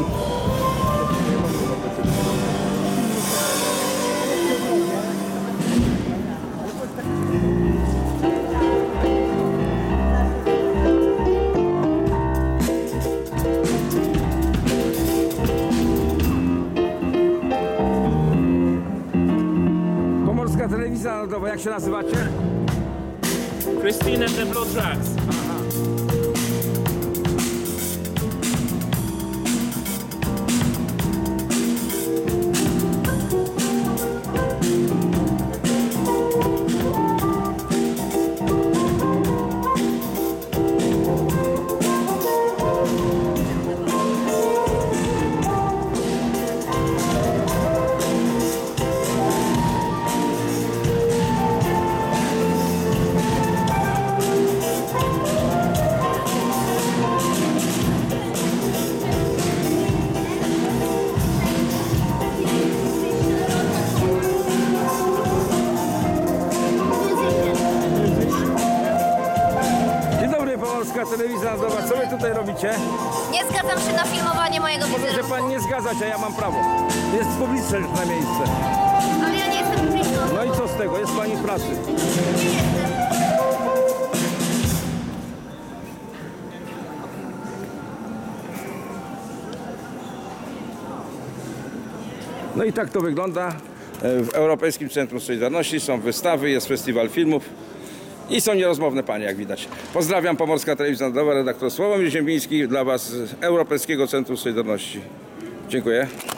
Pomorska Telewizja Narodowa, jak się nazywacie? Christine and the Blue Tracks. Pomorska Telewizja Narodowa, co wy tutaj robicie? Nie zgadzam się na filmowanie mojego Może się wizerunku. pani nie zgadzać, a ja mam prawo. Jest publiczność na miejsce. Ale ja nie jestem publiczną. No i co z tego? Jest pani w pracy. Nie jestem. No i tak to wygląda. W Europejskim Centrum Solidarności są wystawy, jest festiwal filmów i są nierozmowne panie, jak widać. Pozdrawiam, Pomorska Telewizja Narodowa, redaktor Sławomir Ziembiński dla was z Europejskiego Centrum Solidarności. Dziękuję.